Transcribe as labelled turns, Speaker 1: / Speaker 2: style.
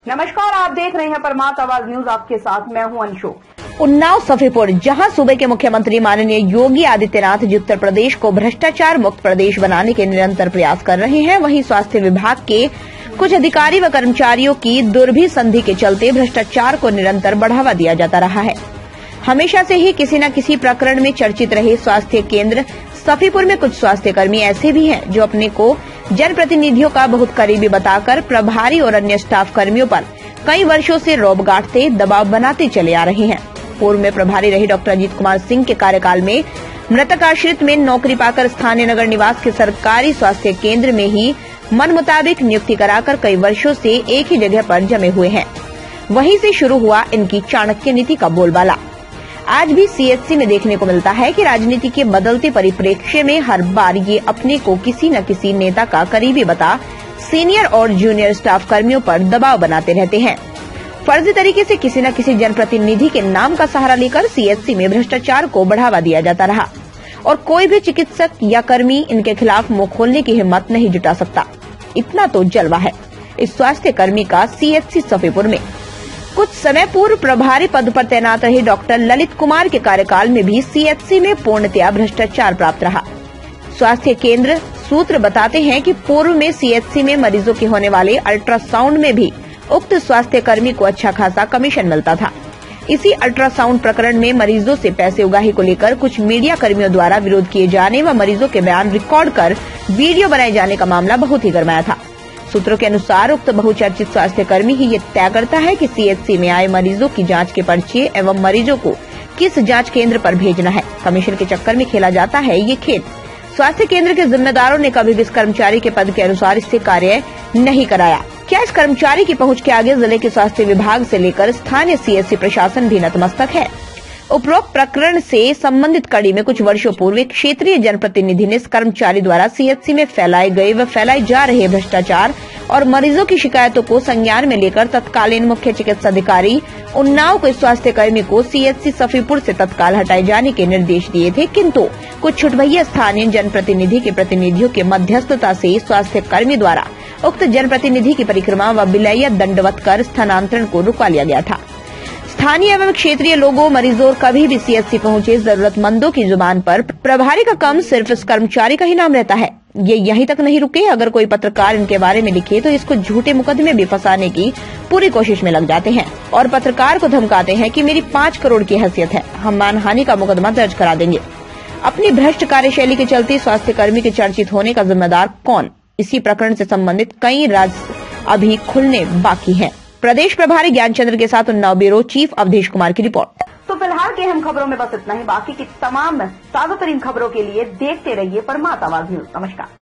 Speaker 1: नमस्कार, आप देख रहे हैं परमात आवाज न्यूज। आपके साथ मैं हूं अंशु।
Speaker 2: उन्नाव सफीपुर, जहां सूबे के मुख्यमंत्री माननीय योगी आदित्यनाथ जी उत्तर प्रदेश को भ्रष्टाचार मुक्त प्रदेश बनाने के निरंतर प्रयास कर रहे हैं, वहीं स्वास्थ्य विभाग के कुछ अधिकारी व कर्मचारियों की दुर्भी संधि के चलते भ्रष्टाचार को निरंतर बढ़ावा दिया जाता रहा है। हमेशा से ही किसी न किसी प्रकरण में चर्चित रहे स्वास्थ्य केंद्र सफीपुर में कुछ स्वास्थ्य कर्मी ऐसे भी हैं जो अपने को जनप्रतिनिधियों का बहुत करीबी बताकर प्रभारी और अन्य स्टाफ कर्मियों पर कई वर्षों से रौब गांठते दबाव बनाते चले आ रहे हैं। पूर्व में प्रभारी रही डॉक्टर अजीत कुमार सिंह के कार्यकाल में मृतक आश्रित में नौकरी पाकर स्थानीय नगर निवास के सरकारी स्वास्थ्य केंद्र में ही मन मुताबिक नियुक्ति कराकर कई वर्षों से एक ही जगह पर जमे हुए हैं। वहीं से शुरू हुआ इनकी चाणक्य नीति का बोलबाला। आज भी सीएचसी में देखने को मिलता है कि राजनीति के बदलते परिप्रेक्ष्य में हर बार ये अपने को किसी न किसी नेता का करीबी बता सीनियर और जूनियर स्टाफ कर्मियों पर दबाव बनाते रहते हैं। फर्जी तरीके से किसी न किसी जनप्रतिनिधि के नाम का सहारा लेकर सीएचसी में भ्रष्टाचार को बढ़ावा दिया जाता रहा और कोई भी चिकित्सक या कर्मी इनके खिलाफ मुंह खोलने की हिम्मत नहीं जुटा सकता। इतना तो जलवा है इस स्वास्थ्य कर्मी का सीएचसी सफीपुर में। कुछ समय पूर्व प्रभारी पद पर तैनात रहे डॉक्टर ललित कुमार के कार्यकाल में भी सीएचसी में पूर्णतया भ्रष्टाचार प्राप्त रहा। स्वास्थ्य केंद्र सूत्र बताते हैं कि पूर्व में सीएचसी में मरीजों के होने वाले अल्ट्रासाउंड में भी उक्त स्वास्थ्य कर्मी को अच्छा खासा कमीशन मिलता था। इसी अल्ट्रासाउंड प्रकरण में मरीजों से पैसे उगाही को लेकर कुछ मीडिया कर्मियों द्वारा विरोध किए जाने व मरीजों के बयान रिकॉर्ड कर वीडियो बनाए जाने का मामला बहुत ही गरमाया था। सूत्रों के अनुसार उक्त बहुचर्चित स्वास्थ्य कर्मी ही ये तय करता है कि सीएचसी में आए मरीजों की जांच के पर्चे एवं मरीजों को किस जांच केंद्र पर भेजना है। कमीशन के चक्कर में खेला जाता है ये खेल। स्वास्थ्य केंद्र के जिम्मेदारों ने कभी भी इस कर्मचारी के पद के अनुसार इससे कार्य नहीं कराया। क्या इस कर्मचारी की पहुंच के आगे जिले के स्वास्थ्य विभाग से लेकर स्थानीय सीएचसी प्रशासन भी नतमस्तक है? उपरोक्त प्रकरण से संबंधित कड़ी में कुछ वर्षों पूर्व एक क्षेत्रीय जनप्रतिनिधि ने इस कर्मचारी द्वारा सीएचसी में फैलाए गए व फैलाए जा रहे भ्रष्टाचार और मरीजों की शिकायतों को संज्ञान में लेकर तत्कालीन मुख्य चिकित्सा अधिकारी उन्नाव के स्वास्थ्य कर्मी को सीएचसी सफीपुर से तत्काल हटाए जाने के निर्देश दिए थे, किंतु कुछ छुटभैया स्थानीय जनप्रतिनिधि के प्रतिनिधियों के मध्यस्थता से स्वास्थ्य कर्मी द्वारा उक्त जनप्रतिनिधि की परिक्रमा व विलय दंडवत कर स्थानांतरण को रुकवा लिया गया था। स्थानीय एवं क्षेत्रीय लोगों, मरीजों और कभी भी सीएचसी पहुंचे जरूरतमंदों की जुबान पर प्रभारी का कम सिर्फ इस कर्मचारी का ही नाम रहता है। ये यहीं तक नहीं रुके, अगर कोई पत्रकार इनके बारे में लिखे तो इसको झूठे मुकदमे भी फंसाने की पूरी कोशिश में लग जाते हैं और पत्रकार को धमकाते हैं कि मेरी 5 करोड़ की हैसियत है, हम मानहानि का मुकदमा दर्ज करा देंगे। अपनी भ्रष्ट कार्यशैली के चलते स्वास्थ्य कर्मी के चर्चित होने का जिम्मेदार कौन? इसी प्रकरण से संबंधित कई राज अभी खुलने बाकी हैं। प्रदेश प्रभारी ज्ञानचंद्र के साथ उन्नाव ब्यूरो चीफ अवधेश कुमार की रिपोर्ट।
Speaker 1: तो फिलहाल की अहम खबरों में बस इतना ही। बाकी की तमाम ताजा तरीन खबरों के लिए देखते रहिए परमात आवाज न्यूज। नमस्कार।